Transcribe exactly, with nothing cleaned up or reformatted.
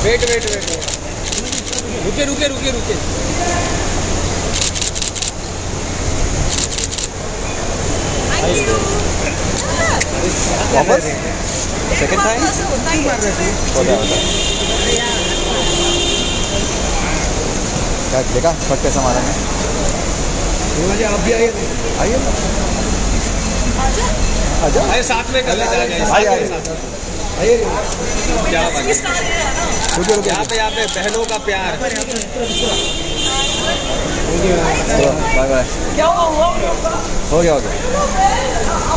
Wait wait wait रुके रुके रुके रुके वापस सेकंड टाइम क्या देखा फट कैसा मारा मैं। आप भी आइए आइए आजा आइए साथ में कर लेते हैं। आइए आइए क्या बात है। रुकिए रुकिए यहाँ पे यहाँ पे बहनों का प्यार। बाय बाय हो गया हो गया।